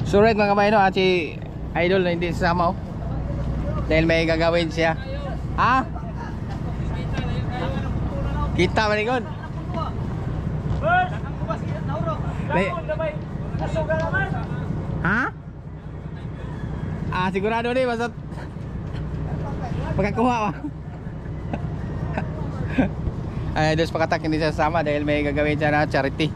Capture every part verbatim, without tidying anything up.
So right mga kabayan, no, at si Idol na hindi sasama, oh. Dahil may gagawin siya. Ha? Kita manikon. Ha? Ah, sigurado nih maksud pagkakuha ba? Ay, dos pakatak hindi siya sasama dahil may gagawin siya na charity.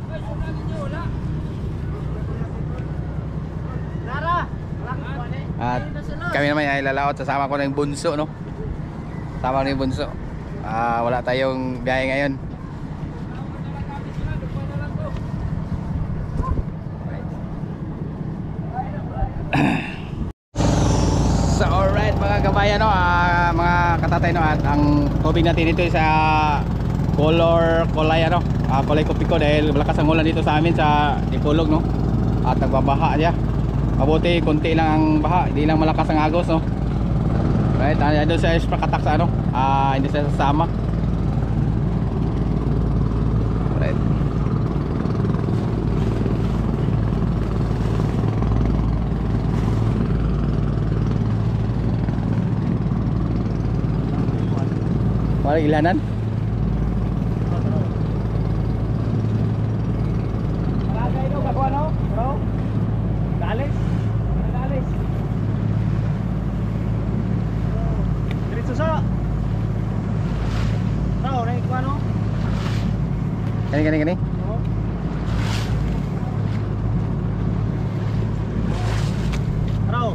At kami naman ay lalaot, sasama ko na yung bunso, no? Sama ko na yung bunso. Ah, wala tayong biyahe ngayon. So alright mga kabayan, no, uh, mga katatay, no, at ang tubig natin dito sa color kulay, ano, uh, kulay kopiko dahil malakas ang ulan dito sa amin sa Dipolog, no, at nagbabaha siya. Mabuti konti lang ang baha, hindi lang malakas ang agos, no. Right, uh, doon sa Ispakatak sa ano, uh, hindi siya sasama. Right. Wala ilanan? Malagay ito, kakuha, no? Bro? Dalis? Dalis? Diretso sa? Bro, naikuha, no? Gani, gani, gani? Oo. Bro?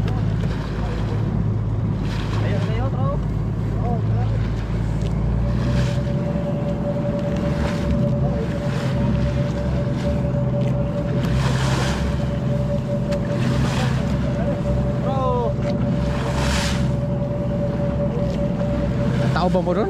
Ayo, ayo, bro? Oo, bro. Tao ba mo ron?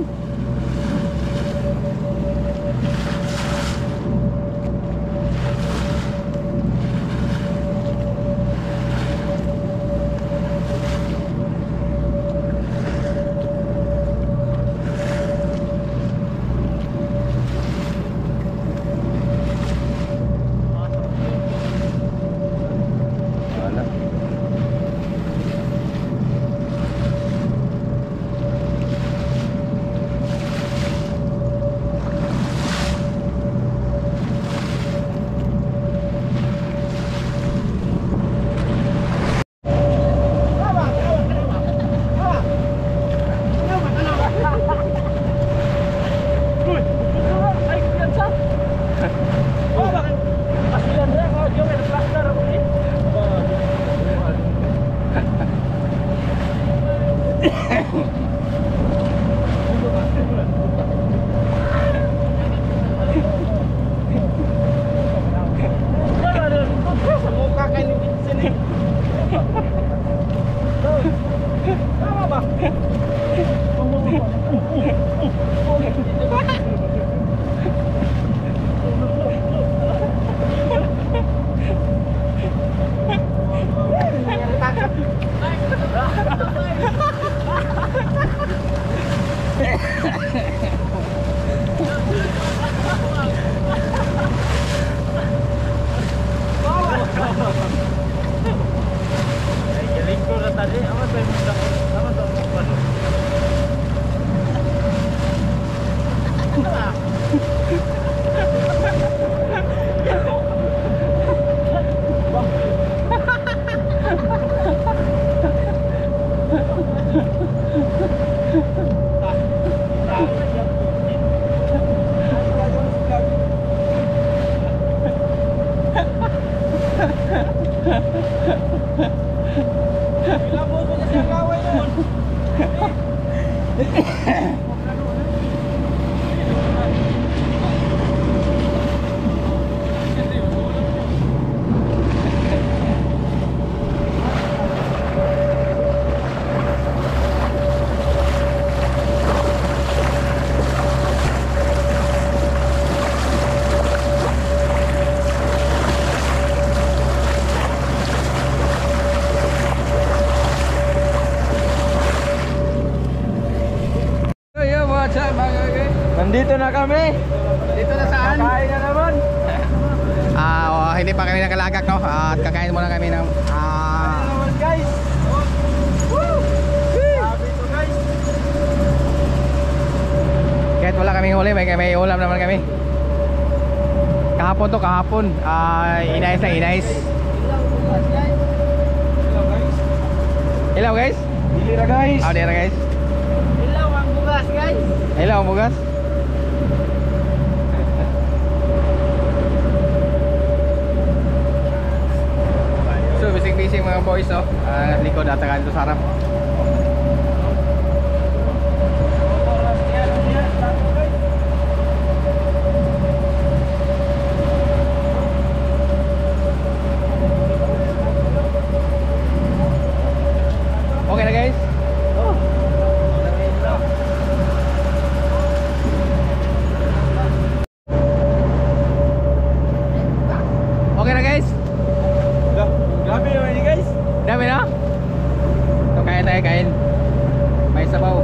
Nandito na kami. Dito na saan? Kain na naman. Ah, hindi pa kami nakalagak, no? At kakain muna kami ng ah Hello guys. Woo! Sabi to guys. kahit wala kaming huli, may, may ulam naman kami. Kahapon to, kahapon. Ah, inais na inais. Hello guys. Hello guys. Dili ra guys. Oh, dira guys. Hello ang bugas guys. Hello bugas. So, bising-bising mga boys, oh. Ah, uh, likod at saka dito sa harap. Okay na guys? Oh. Okay na guys? Grabe naman ni guys. Dami na? So, kain tayo, kain. May sabaw.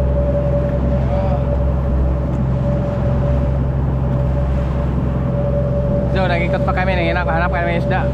So, nag-ikot pa kami, nanghinap-hanap kami ng isda.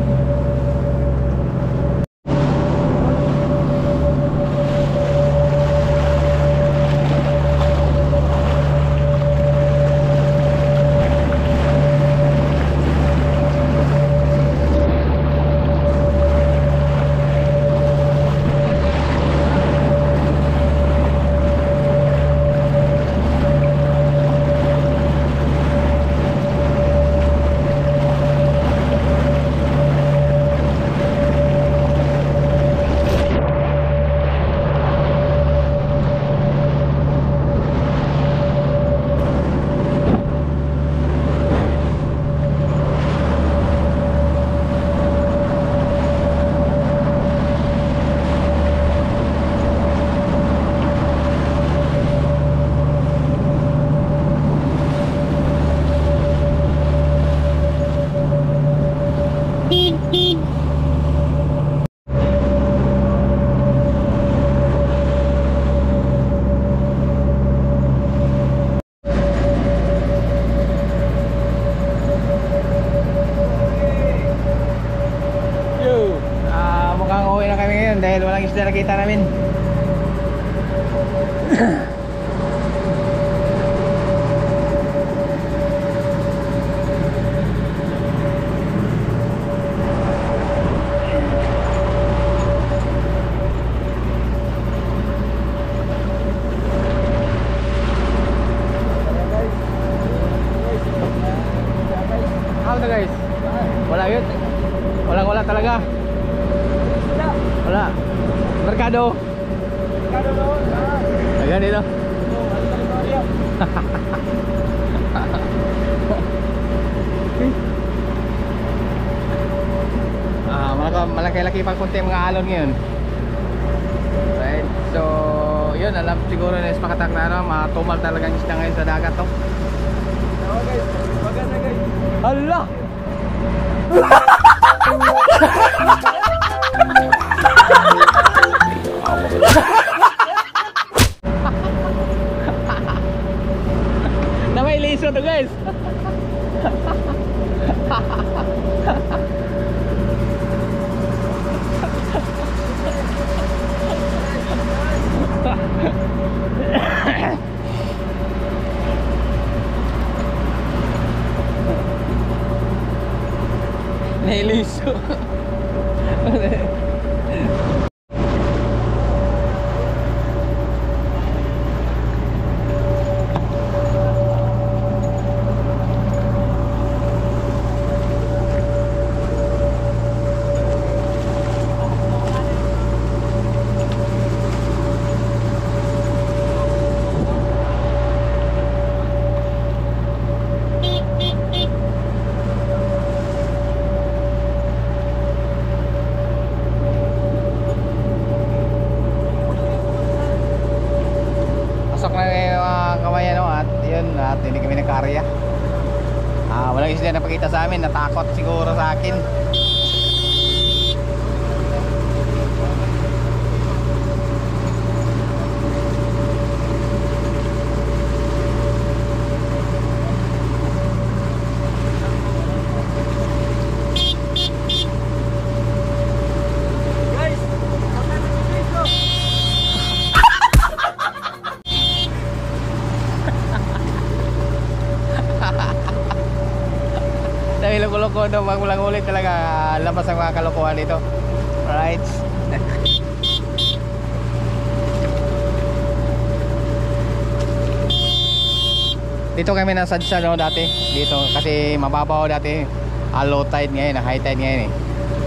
Dahil walang isda nakita namin. How na guys? Wala yun. Walang wala talaga. Wala. Merkado. Merkado doon. Ayan dito. Ah, malaki-laki pang konti mga alon ngayon. Right. So, yun, alam siguro na is pakatak na ano, matumal talagang isda ngayon sa dagat to. Oh guys, maganda guys. Allah! Na may liso to guys. Nailiso. at hindi kami nagkarya. Ah, walang isda na pakita sa amin, natakot siguro sa akin. segundo, wag mo lang ulit talaga. Labas ang mga kalokohan dito. Alright. Dito kami nasadsa no dati. Dito kasi mababaw dati. Ah, low tide ngayon, high tide ngayon eh.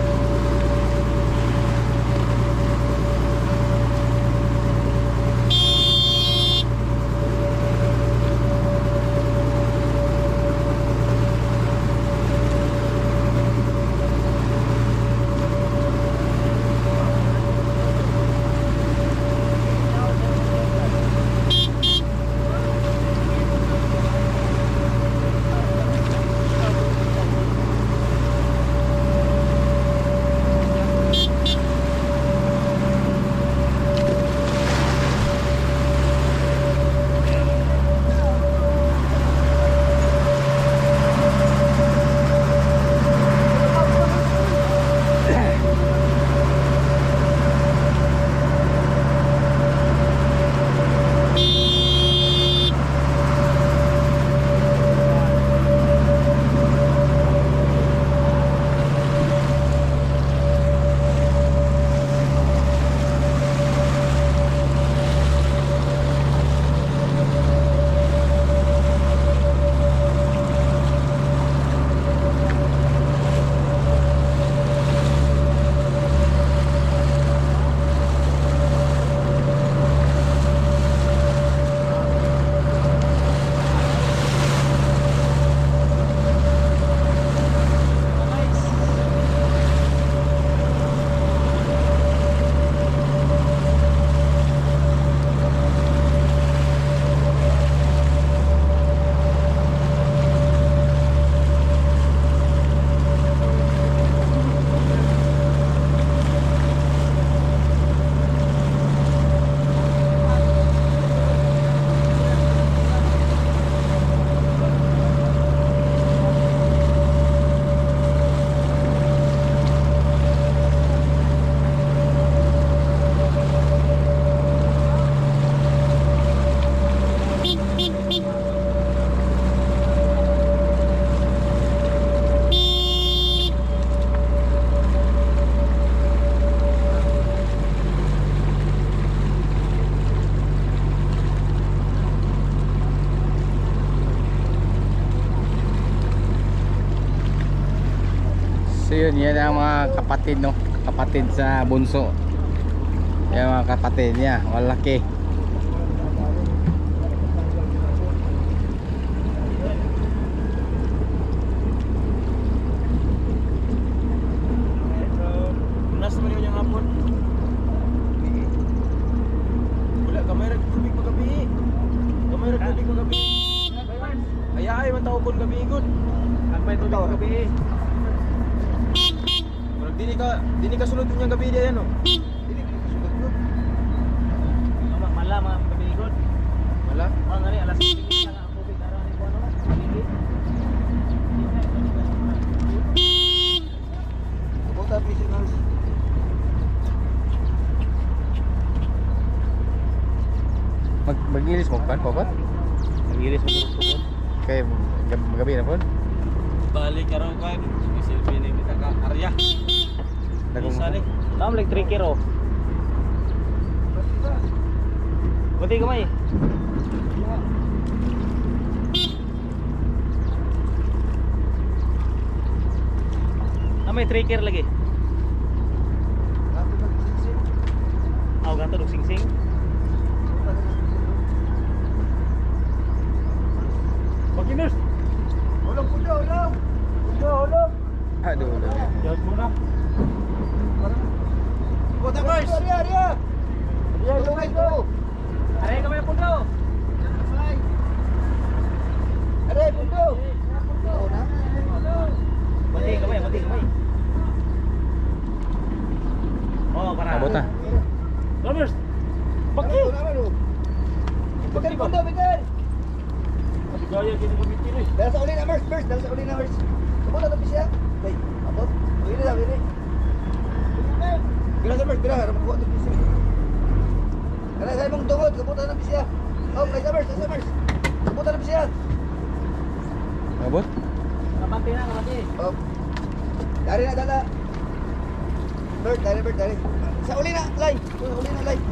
So yun, yan ang mga kapatid no, kapatid sa bunso. Yan mga kapatid niya, malaki. Nas naman yung hapon. Wala kamera tubig pagabi. Kamera tubig pagabi. Ay ay man tao kon gabi gud. Kamay tubig pagabi. Murag dili ka dili ka sulod yung gabi diyan no. Dili ka sulod gud. Mala mga gabi gud. Mala? Ah ngani alas tubig na ang tubig ara ni kuno. Bota piscina. Mag magilis mo kan kokot? Magilis mo ko. Kay gab- gabi na po. Balik ka raw kan. Isilbi ni kita ka Arya. Dagong Salik. Tam like three kilo. Buti kamay. Ah, may three kilo lagi. Aw gato dog sing sing. Baginers. Ulang puno, ulang. Puno, ulang. aduh udah. Jauh muna. Kota Mars. Arya, Arya. Arya, go go. Arya kamay puno. Arya puno. Oo na. Mati kamay, mati kamay. Oh, para. Abot na. Mars. Baki. Baki puno, bitin. Gaya gini pemikiran ni. Dala sa uli na Mars, Mars, dala sa uli na Mars. Sumunod na siya. Bay, abot. Uli na, uli na. Bila sa Mars, bila ka, makuha ito siya. Kaya sa imong tungod, sumunod na siya. Oh, kaya sa Mars, sa Mars. Sumunod na siya. Abot? Kapati na, kapati. Oh, Dari na dala. Bert, dari Bert, dari. Sa uli na, Lay. Sa uli na, Lay.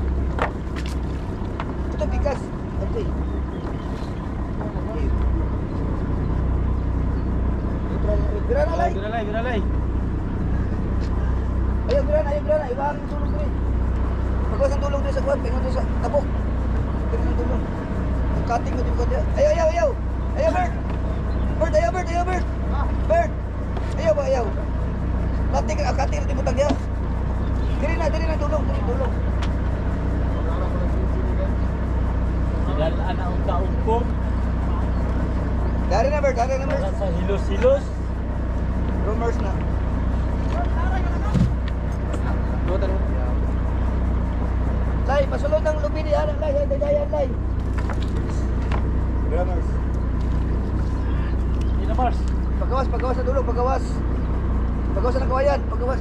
Ito bigas. Okay. Bira na, Lay. Biralay, biralay. Ayaw, bira na, ayaw, bira na. Ibahan yung tulong dito. Pagkawas ang tulong dito sa kuwan, pengon dito sa tabok. Pengon ang tulong. Ang cutting mo dito. Ayaw, ayaw, ayaw. Ayaw, Bert. Bert, ayaw, Bert, ayaw, Bert. Bert. Ayaw ba, ayaw. Cutting, ah, cutting na tibutang niya. Diri na, diri na tulong, diri tulong. Dalaan na ang taong Dari na, Bert, dari na, Bert. sa hilos-hilos. Rumors na. Lay, pasulod ng lubi ni Alan, Lay. Ay, dayan, Lay. Rumors. Hindi na Mars. Paggawas, paggawas na tulong, paggawas. Paggawas ng kawayan, paggawas.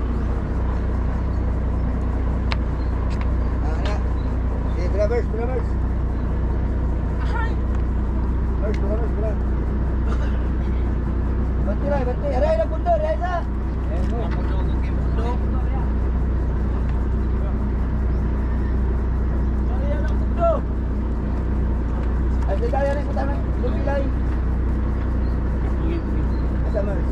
Ah, na. Okay, brothers, brothers. Brothers, brothers, brothers. Banti Lay, banti. Aray na pundo, aray na. Ay, dayan na, kutana. Lubi, Lay. Asa, Mars?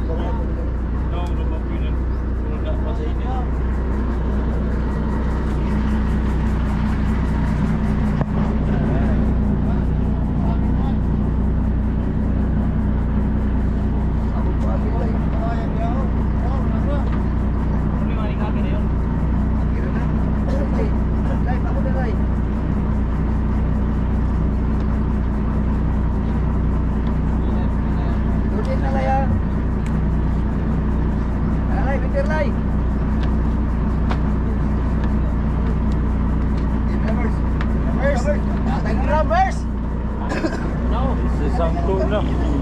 Sangko na.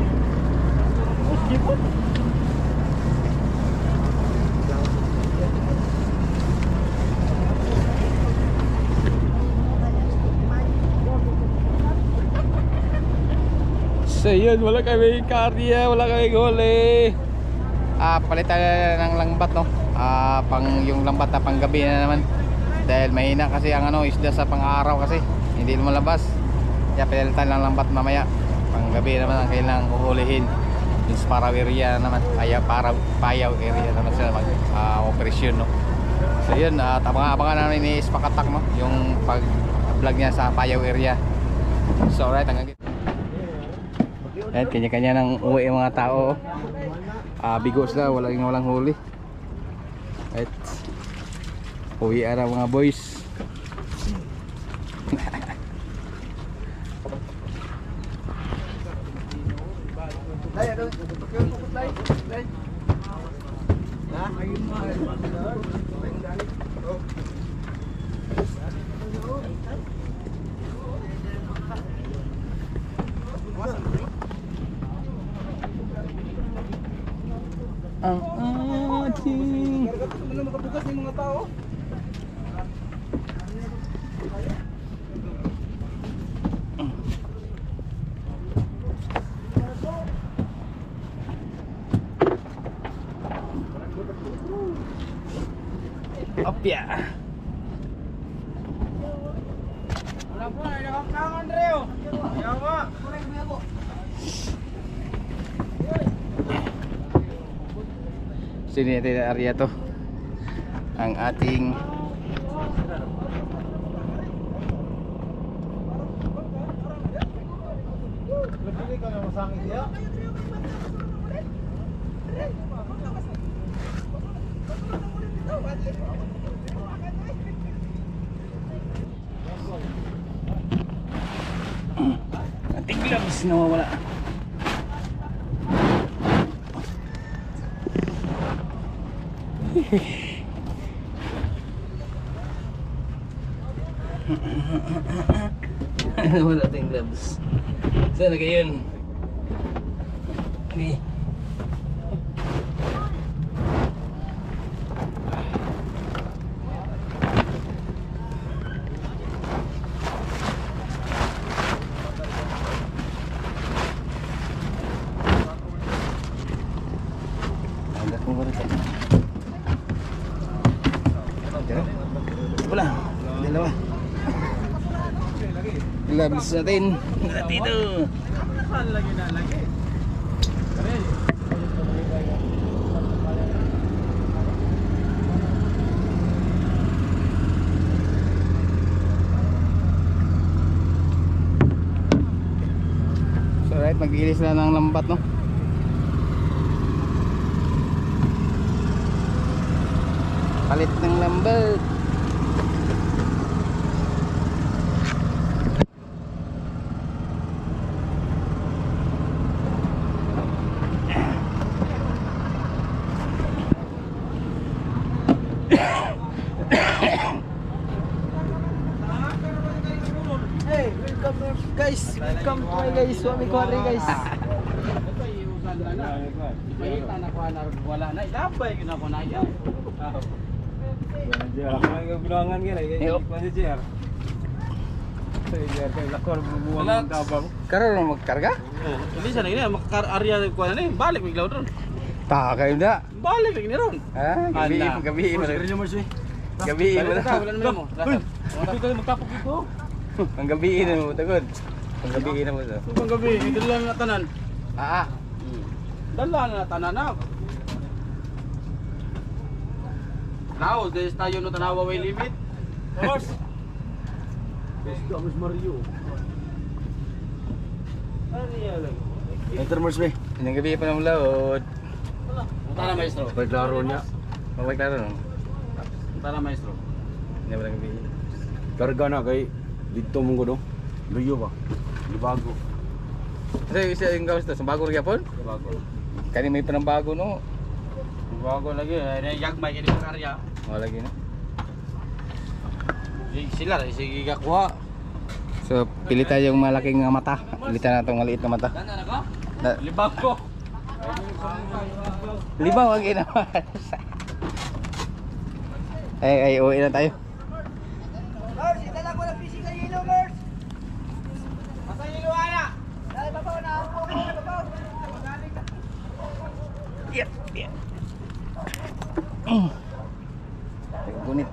So yun, wala kami karya, wala kami huli. Ah, palitan na ng lambat, no. Ah, pang yung lambat na panggabi na naman. Dahil mahina kasi ang ano, isda sa pang-araw kasi hindi lumalabas. Kaya palitan lang lambat mamaya. Panggabi naman ang kailangang kuhulihin. Yung sa Paraw area naman, Payaw, Paraw, Payaw area naman sila mag uh, operasyon, no. So yun, at uh, abangan namin ni Spakatak, no, yung pag-vlog niya sa Payaw area. So alright, hanggang dito. At kanya-kanya nang uwi yung mga tao. Ah, bigo sila, walang walang huli. At uwi ara mga boys. Lay, ano? Pagkakas mo, Lay. Lay. Ha? Ayun mo. Ayun dali. Oh. Ang ating Karga ko naman makabukas ng mga tao. opya. Wala po, ay nakakangan Reo. Yawa. Sini natin na area to. Ang ating Nagpili ka na masangit niya. ating gloves na mawala. Wala ating gloves. Saan na kayo? Okay. Agak mo ba rin? Wala. Dalawa. Labis natin. Dito. Lagi na lagi. So right, mag-ilis na ng lambat, no? Palit ng lambat. Hey, welcome guys. Welcome to my guys. Swami ko rin guys. Ipahita na ko na wala na. Ilabay ko na ko na yan. Ako yung bilangan gini kay Kuya Jer. Sa Jer kay lakor bubuang ng tabang. Karon mo magkarga? Oh, hindi sa nila makar area ko na ni balik biglaw ron. Ta kayo da. Balik ni ron. Ah, gabi gabi mo. Gabi mo na. Wala naman mo. Ito tayo magtapok dito. Ang gabi na mo tagod. Ang gabi na mo to. Ibang gabi, dala na tanan. Ah, ah. Dala na tanan na. Now, des tayo no tanawa way limit. Horse. Basta mas Mario. Ano yan? Enter mo sbe. Ang gabi pa ng laod. Tara maestro. Paglaro niya. Mawag klaro no. Tara maestro. Hindi ba gabi? Karga na kay dito mong godo. Luyo ba? Libago. Kasi isa yung gawas to, sa bago rin yapon? Bago. Kani may panambago no. Bago lagi, ay yagmay kini karya. Wala lagi no. Sila rin sige gakuha. So, pilitan yung malaking mata. Pilitan na itong maliit na mata. Tanda na ko? Na, Libag ko. libaw ang ginawa. ay, ay, uwi na tayo. Mars, itala ko na fishing sa yelo, Mars. Masa yelo ana? Dali babaw na ako, babaw. Yep, yep. Gunit.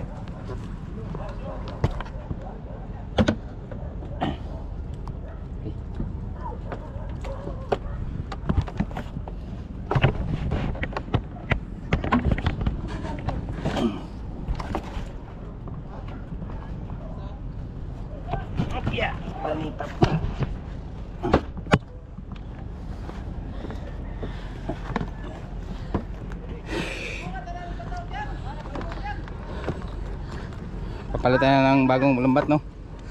Ya, panitap. Papalitan na ng bagong lambat, no?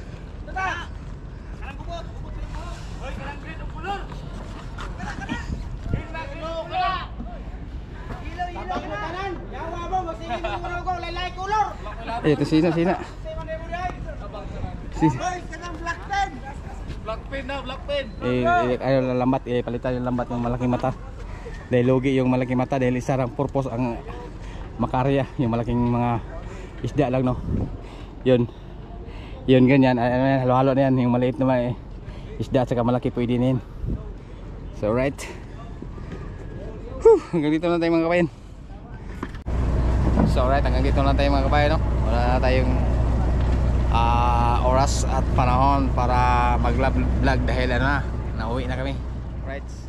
Eh, ito sina, sina. Sina. Black pen na, black pen. Eh, eh ano lambat, eh palitan yung lambat ng malaking mata. Dahil logi yung malaking mata dahil isa lang purpose ang makarya, yung malaking mga isda lang, no. Yun. Yun ganyan, ano, halo-halo na yan, yung maliit naman eh isda at saka malaki pwede na yun. So right. Whew, hanggang dito na tayo mga kabayan. So right, hanggang dito na tayo mga kabayan, no. Wala na tayong uh, oras at panahon para mag vlog dahil ano na, nauwi na kami. Right.